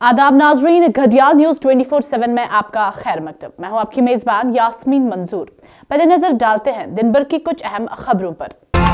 आदाब नाजरीन, घड़ियाल न्यूज 24/7 में आपका खैर मकदम। मैं हूं आपकी मेजबान यास्मीन मंजूर। पहले नजर डालते हैं दिन भर की कुछ अहम खबरों पर।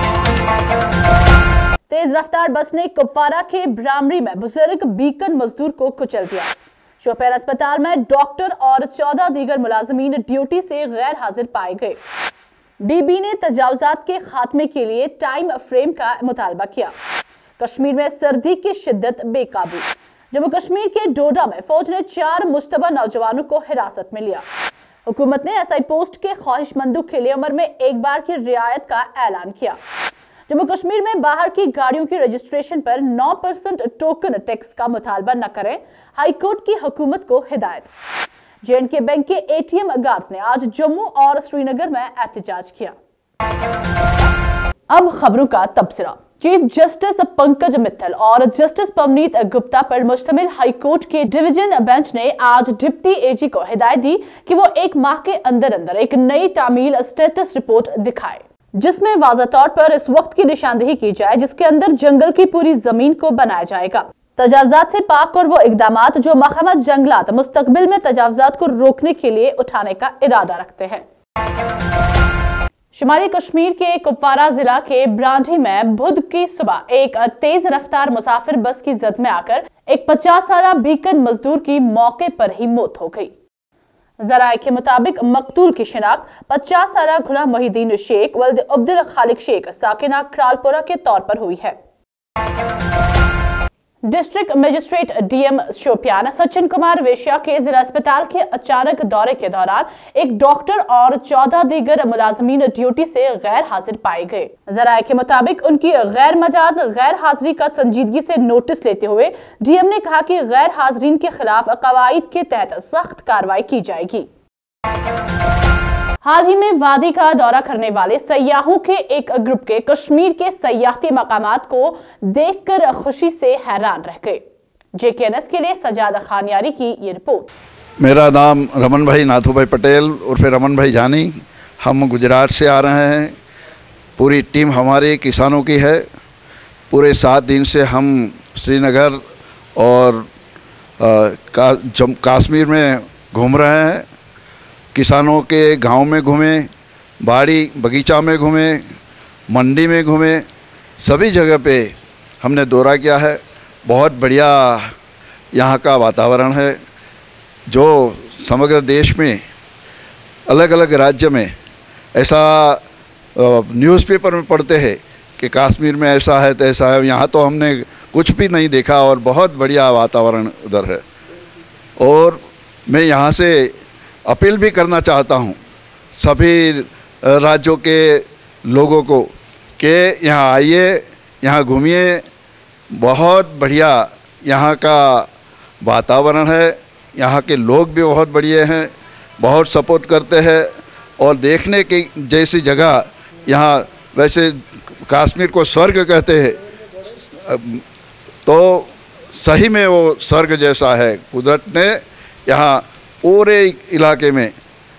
तेज रफ्तार बस ने कुपवारा के ब्रामरी में बुजुर्ग बीकन मजदूर को कुचल दिया। शोपियान अस्पताल में डॉक्टर और 14 दीगर मुलाजमीन ड्यूटी से गैर हाजिर पाए गए। डीबी ने तजावुजात के खात्मे के लिए टाइम फ्रेम का मुतालबा किया। कश्मीर में सर्दी की शिद्दत बेकाबू। जम्मू कश्मीर के डोडा में फौज ने 4 मुश्तबा नौजवानों को हिरासत में लिया। हुकूमत ने एसआई पोस्ट के ख्वाहिशमंदों के लिए उम्र में एक बार की रियायत का ऐलान किया। जम्मू कश्मीर में बाहर की गाड़ियों की रजिस्ट्रेशन पर 9% टोकन टैक्स का मुतालबा न करें, हाईकोर्ट की हुकूमत को हिदायत। जेएंडके बैंक के एटीएम गार्ड्स ने आज जम्मू और श्रीनगर में एहतजाज किया। अब खबरों का तबसरा। चीफ जस्टिस पंकज मित्तल और जस्टिस पवनीत गुप्ता पर मुश्तमिल हाईकोर्ट के डिवीजन बेंच ने आज डिप्टी एजी को हिदायत दी कि वो 1 माह के अंदर अंदर एक नई तामील स्टेटस रिपोर्ट दिखाए, जिसमें वाज़ा तौर पर इस वक्त की निशानदेही की जाए जिसके अंदर जंगल की पूरी जमीन को बनाया जाएगा। तजावुजात से पाक और वो इकदामात जो महकमा जंगलात मुस्तकबिल में तजावुजात को रोकने के लिए उठाने का इरादा रखते हैं। शुमाली कश्मीर के कुपवारा जिला के ब्रांडी में बुध की सुबह एक तेज रफ्तार मुसाफिर बस की जद में आकर एक 50 साला बीकन मजदूर की मौके पर ही मौत हो गई। जराए के मुताबिक मकतूल की शिनाख्त 50 साला गुलाम मोहिद्दीन शेख वल्द अब्दुल खालिक शेख साकिना क्रालपुरा के तौर पर हुई है। District magistrate DM Shopian Sachin Kumar Vaishya के जिला अस्पताल के अचानक दौरे के दौरान एक डॉक्टर और 14 दीगर मुलाजमीन ड्यूटी से गैर हाजिर पाए गए। जराए के मुताबिक उनकी गैर मजाज गैर हाजिरी का संजीदगी से नोटिस लेते हुए डीएम ने कहा कि गैर हाजिरीन के खिलाफ कवायद के तहत सख्त कार्रवाई की जाएगी। हाल ही में वादी का दौरा करने वाले सयाहों के एक ग्रुप के कश्मीर के सयाहती मकामात को देखकर खुशी से हैरान रह गए। जेकेएनएस के लिए सजाद खानियारी की ये रिपोर्ट। मेरा नाम रमन भाई नाथू भाई पटेल उर्फ रमन भाई जानी। हम गुजरात से आ रहे हैं। पूरी टीम हमारे किसानों की है। पूरे 7 दिन से हम श्रीनगर और कश्मीर में घूम रहे हैं। किसानों के गांव में घूमे, बाड़ी बगीचा में घूमे, मंडी में घूमे, सभी जगह पे हमने दौरा किया है। बहुत बढ़िया यहाँ का वातावरण है। जो समग्र देश में अलग अलग राज्य में ऐसा न्यूज़पेपर में पढ़ते हैं कि कश्मीर में ऐसा है तैसा है, यहाँ तो हमने कुछ भी नहीं देखा और बहुत बढ़िया वातावरण उधर है। और मैं यहाँ से अपील भी करना चाहता हूँ सभी राज्यों के लोगों को कि यहाँ आइए, यहाँ घूमिए। बहुत बढ़िया यहाँ का वातावरण है। यहाँ के लोग भी बहुत बढ़िया हैं, बहुत सपोर्ट करते हैं और देखने की जैसी जगह यहाँ, वैसे कश्मीर को स्वर्ग कहते हैं तो सही में वो स्वर्ग जैसा है। कुदरत ने यहाँ पूरे इलाके में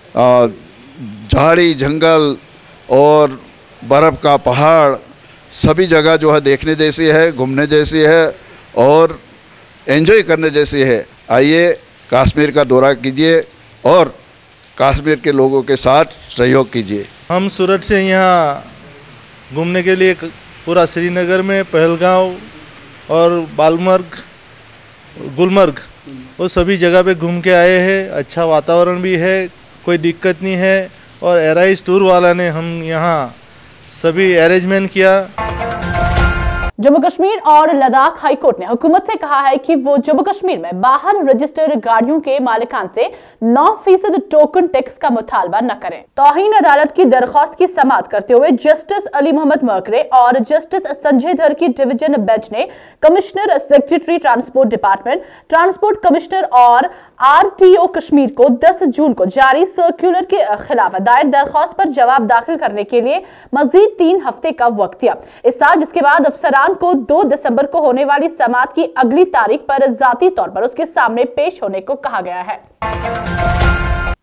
झाड़ी जंगल और बर्फ़ का पहाड़ सभी जगह जो है देखने जैसी है, घूमने जैसी है और एंजॉय करने जैसी है। आइए कश्मीर का दौरा कीजिए और कश्मीर के लोगों के साथ सहयोग कीजिए। हम सूरत से यहाँ घूमने के लिए पूरा श्रीनगर में पहलगांव और बालमर्ग गुलमर्ग वो सभी जगह पे घूम के आए हैं। अच्छा वातावरण भी है, कोई दिक्कत नहीं है। और एराइज टूर वाला ने हम यहाँ सभी अरेंजमेंट किया। जम्मू कश्मीर और लद्दाख हाईकोर्ट ने हुकूमत से कहा है कि वो जम्मू कश्मीर में बाहर रजिस्टर्ड गाड़ियों के मालिकान से 9% टोकन टैक्स का मुतालबा न करें। तौहीन अदालत की दरख्वास्त की समाअत करते हुए जस्टिस अली मोहम्मद मकरे और जस्टिस संजय धर की डिवीजन बेंच ने commissioner secretary transport department, transport commissioner और आरटीओ कश्मीर को 10 जून को जारी सर्कुलर के खिलाफ दायर दरख्वास्त पर जवाब दाखिल करने के लिए मजीद 3 हफ्ते का वक्त दिया। इस साल जिसके बाद अफसरान को 2 दिसंबर को होने वाली समाअत की अगली तारीख पर जाती तौर पर उसके सामने पेश होने को कहा गया है।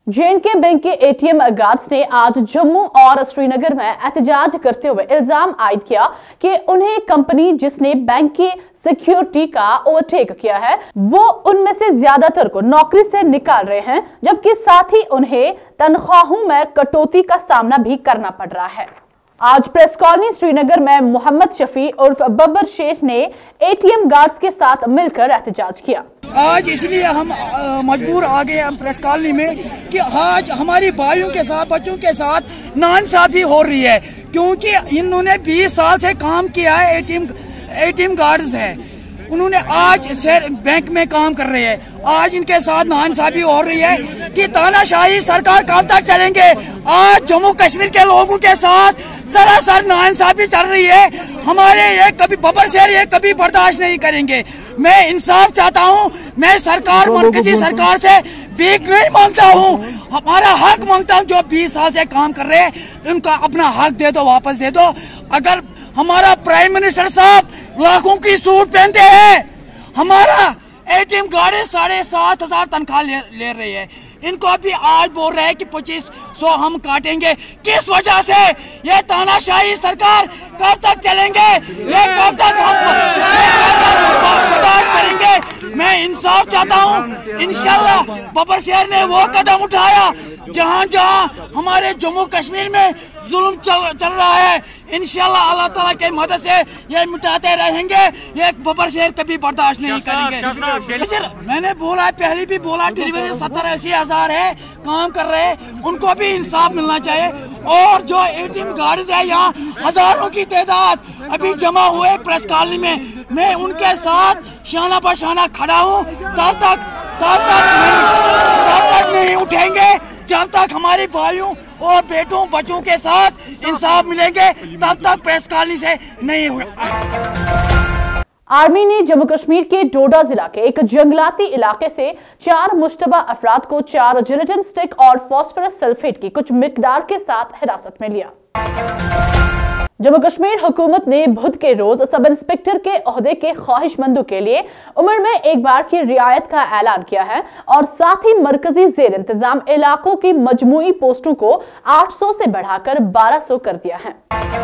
J&K बैंक के ATM गार्ड्स ने आज जम्मू और श्रीनगर में एहतजाज करते हुए इल्जाम आयद किया कि उन्हें कंपनी जिसने बैंक की सिक्योरिटी का ओवरटेक किया है वो उनमें से ज्यादातर को नौकरी से निकाल रहे हैं, जबकि साथ ही उन्हें तनख्वाहों में कटौती का सामना भी करना पड़ रहा है। आज प्रेस कॉलोनी श्रीनगर में मोहम्मद शफी उर्फ बब्बर शेख ने ATM गार्ड्स के साथ मिलकर एहतजाज किया। आज इसलिए हम मजबूर आ गए हम प्रेस कॉलोनी में कि आज हमारी भाइयों के साथ बच्चों के साथ नाइंसाफी हो रही है, क्योंकि इन्होंने 20 साल से काम किया है। ATM गार्ड्स है, उन्होंने आज शहर बैंक में काम कर रहे हैं। आज इनके साथ नाइंसाफी हो रही है कि तानाशाही सरकार कब तक चलेंगे। आज जम्मू कश्मीर के लोगों के साथ सरासर नाइंसाफी चल रही है। हमारे ये कभी बब्बर शेर ये कभी बर्दाश्त नहीं करेंगे। मैं इंसाफ चाहता हूँ। मैं सरकार मरकजी सरकार से भीख नहीं मांगता हूँ, हमारा हक मांगता हूँ। जो 20 साल से काम कर रहे हैं उनका अपना हक दे दो, वापस दे दो। अगर हमारा प्राइम मिनिस्टर साहब लाखों की सूट पहनते हैं, हमारा ATM गार्ड 7,500 तनख्वाह ले रहे हैं, इनको भी आज बोल रहे हैं कि 2500 हम काटेंगे। किस वजह से? ये तानाशाही सरकार कब तक चलेंगे? ये कब तक हम बर्दाश्त करेंगे? मैं इंसाफ चाहता हूँ। इंशाल्लाह बब्बर शेर ने वो कदम उठाया जहाँ जहाँ हमारे जम्मू कश्मीर में जुल्म चल रहा है, इंशाल्लाह अल्लाह ताला के मदद से ये मिटाते रहेंगे। ये बब्बर शेर कभी बर्दाश्त नहीं करेंगे। मैंने बोला, पहले भी बोला, डिलीवरी 70-80 हजार है, काम कर रहे हैं, उनको भी इंसाफ मिलना चाहिए। और जो ATM गार्ड्स है यहाँ हजारों की तादाद अभी जमा हुए प्रेस कॉलोनी में, मैं उनके साथ शाना पर शाना खड़ा हूँ। तब तक नहीं उठेंगे जब तक हमारे भाइयों और बेटों बच्चों के साथ इंसाफ मिलेंगे, तब तक प्रेस कॉलोनी से नहीं हुआ। आर्मी ने जम्मू कश्मीर के डोडा जिला के एक जंगलाती इलाके से 4 मुश्तबा अफराद को 4 जिलेटिन स्टिक और फास्फोरस सल्फेट की कुछ मिकदार के साथ हिरासत में लिया। जम्मू कश्मीर हुकूमत ने बुध के रोज सब इंस्पेक्टर के ओहदे के ख्वाहिशमंदों के लिए उम्र में एक बार की रियायत का ऐलान किया है और साथ ही मरकजी जेर इंतजाम इलाकों की मजमूई पोस्टों को 800 से बढ़ाकर 1200 कर दिया है।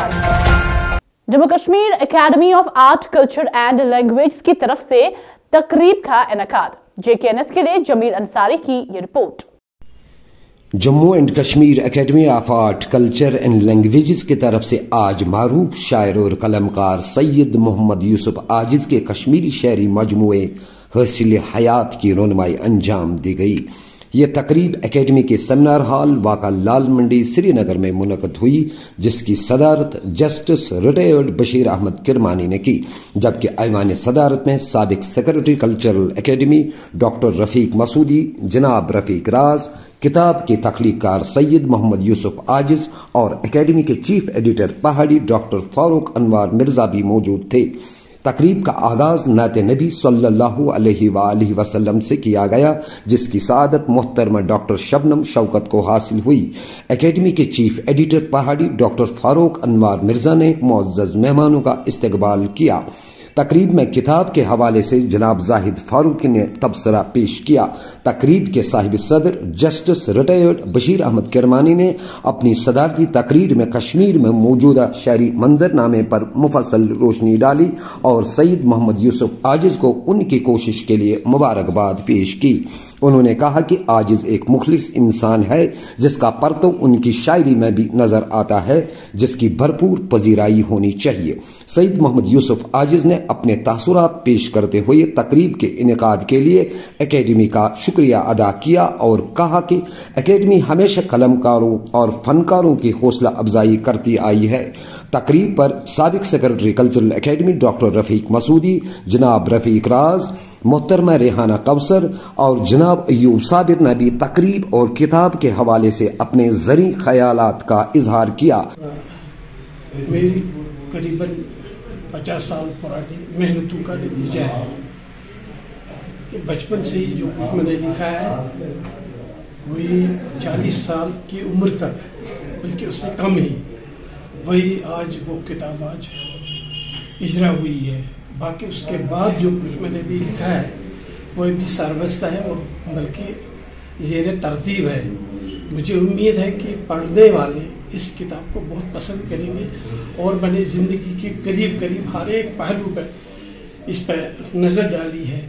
Jammu Kashmir academy of art culture and language की तरफ से तकरीब का इनेकाद। JKNS के लिए जमीर अंसारी की ये report. Jammu and Kashmir academy of art culture and languages की तरफ से आज मारूफ शायर और कलमकार सैयद मोहम्मद यूसुफ आजिज के कश्मीरी शायरी मजमूए हसील हयात की रोनमाई अंजाम दी गई। ये तकरीब एकेडमी के सेमिनार हॉल वाका लाल मंडी श्रीनगर में मुनक़द हुई, जिसकी सदारत जस्टिस रिटायर्ड बशीर अहमद किरमानी ने की, जबकि ऐवान सदारत में साबिक secretary cultural academy doctor Rafiq Masoodi, जनाब रफीक राज, किताब के तख्लीकार सैयद मोहम्मद यूसुफ आजिज और एकेडमी के chief editor Pahari doctor Farooq Anwar Mirza भी मौजूद थे। तकरीब का आगाज नाते नबी सल्लल्लाहु अलैहि वसल्लम से किया गया, जिसकी सआदत मोहतरमा डॉक्टर शबनम शौकत को हासिल हुई। एकेडमी के chief editor Pahari doctor Farooq Anwar Mirza ने मुअज़्ज़ज़ मेहमानों का इस्तकबाल किया। तकरीब में किताब के हवाले से जनाब जाहिद फारूकी ने तबसरा पेश किया। तकरीब के साहिब सदर जस्टिस रिटायर्ड बशीर अहमद किरमानी ने अपनी सदारती तकरीर में कश्मीर में मौजूदा शायरी मंजरनामे पर मुफस्सल रोशनी डाली और सैयद मोहम्मद यूसुफ आजिज को उनकी कोशिश के लिए मुबारकबाद पेश की। उन्होंने कहा कि आजिज एक मुखलिस इंसान है, जिसका परतव उनकी शायरी में भी नजर आता है, जिसकी भरपूर पजीराई होनी चाहिए। सैयद मोहम्मद यूसुफ आजिज ने अपने तासुरात पेश करते हुए तकरीब के इनेकाद के लिए एकेडमी का शुक्रिया अदा किया और कहा कि एकेडमी हमेशा कलमकारों और फनकारों की हौसला अफजाई करती आई है। तकरीब पर साबिक secretary cultural academy doctor Rafiq Masoodi, जनाब रफीक राज, मोहतरमा रेहाना कौसर और जनाब अयूब साबिर ने भी तकरीब और किताब के हवाले से अपने ज़री ख्यालात का इजहार किया। मेरी करीबन 50 साल पुरानी मेहनतों का नतीजा है। बचपन से ही जो कुछ मैंने लिखा है वही 40 साल की उम्र तक, बल्कि उससे कम ही, वही आज वो किताब आज इजरा हुई है। बाकी उसके बाद जो कुछ मैंने भी लिखा है वो भी सारबस्ता है और बल्कि ज़ेर तरतीब है। मुझे उम्मीद है कि पढ़ने वाले इस किताब को बहुत पसंद करेंगे और मैंने ज़िंदगी के करीब करीब हर एक पहलू पर इस पर नज़र डाली है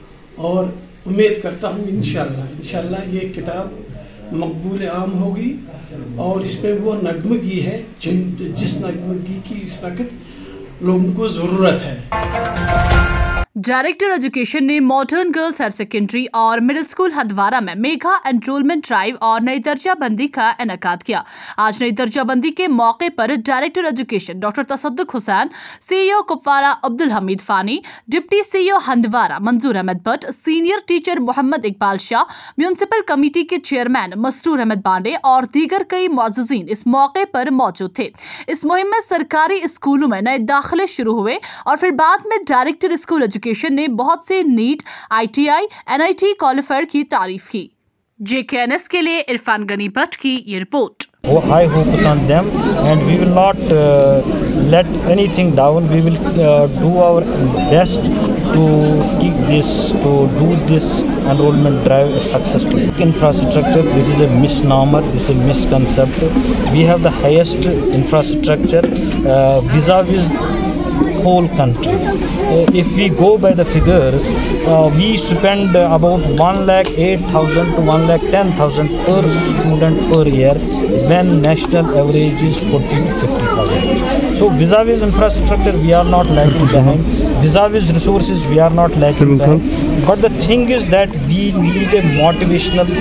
और उम्मीद करता हूँ इंशाल्लाह ये किताब मकबूल आम होगी और इसमें वो नगमगी है जिस नगमगी की इस वक्त लोगों को ज़रूरत है। डायरेक्टर एजुकेशन ने मॉडर्न गर्ल्स हायर सेकेंडरी और मिडिल स्कूल हंदवारा में मेगा एनरोलमेंट ड्राइव और नई दर्जाबंदी का इनेकाद किया। आज नई दर्जाबंदी के मौके पर director education doctor Tasaduq Hussain, CEO Kupwara Abdul Hamid Fani, deputy CEO Handwara Manzoor Ahmad Bhat, senior teacher Mohammad Iqbal Shah, municipal committee के चेयरमैन मसरूर अहमद बांडे और दीगर कई मुअज़्ज़िज़ीन इस मौके पर मौजूद थे। इस मुहिम में सरकारी स्कूलों में नए दाखिले शुरू हुए और फिर बाद में डायरेक्टर स्कूल एजुकेशन ने बहुत से नीट, ITI, NIT क्वालिफायर की तारीफ की। JKNS के लिए इरफान गनी भट्ट की ये report. High hopes on them and we will not let anything down. We will do our best to keep this, to do this enrollment drive successful. Infrastructure, this is a misnomer, this is a misconception. We have the highest infrastructure vis-a-vis whole country. If we go by the figures, we spend about 1,08,000 to 1,10,000 per student per year when national average is 40 to 50,000. So vis-a-vis infrastructure we are not lagging behind, vis-a-vis resources we are not lagging behind, but the thing is that we need a motivational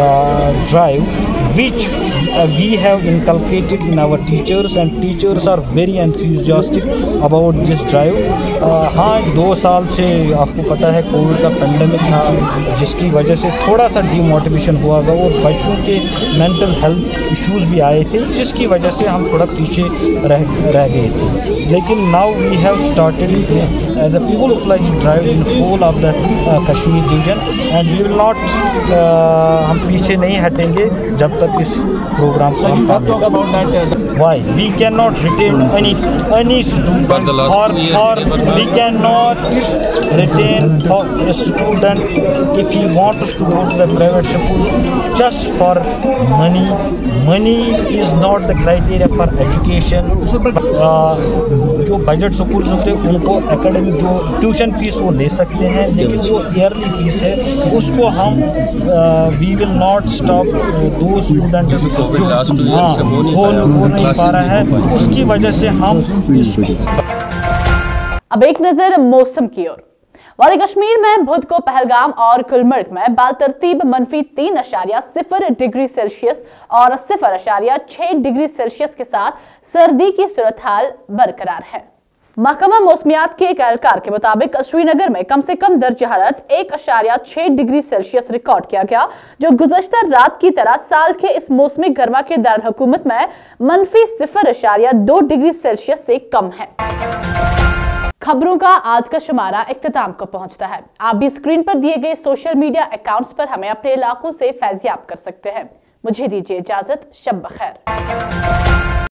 drive which we have inculcated in our teachers and teachers are very enthusiastic about this drive. हाँ 2 साल से आपको पता है Covid का pandemic था जिसकी वजह से थोड़ा सा डीमोटिवेशन हुआ था और बच्चों के मेंटल हेल्थ इश्यूज भी आए थे जिसकी वजह से हम थोड़ा पीछे रह गए थे। लेकिन now we have started as a full fledged drive in whole of the Kashmir region and we will not, हम पीछे नहीं हटेंगे जब तक इस प्रोग्राम से हम why we cannot retain any student or we cannot retain for a student if he wants to go to the private school just for money is not the criteria for education. जो budget school होते हैं उनको academic जो tuition fees वो ले सकते हैं लेकिन जो ईयरली फीस है उसको हम वी विल नॉट स्टॉप दो स्टूडेंट जो वो नहीं पा रहा है उसकी वजह से हम अब एक नजर मौसम की ओर। वादी कश्मीर में बुध को पहलगाम और गुलमर्ग में बालतरतीब -3.0 डिग्री सेल्सियस और 0.6 डिग्री सेल्सियस के साथ सर्दी की सूरत हाल बरकरार है। महकमा मौसमियात के एक एहलकार के मुताबिक श्रीनगर में कम से कम दर्ज हरारत 1.6 डिग्री सेल्सियस रिकॉर्ड किया गया, जो गुज़श्ता रात की तरह साल के इस मौसमी गर्मा के दारुल हुकूमत में -0.2 डिग्री सेल्सियस से कम है। खबरों का आज का शुमारा इख्तिताम को पहुंचता है। आप भी स्क्रीन पर दिए गए सोशल मीडिया अकाउंट्स पर हमें अपने इलाकों से फैज़याब कर सकते हैं। मुझे दीजिए इजाजत, शब बखैर।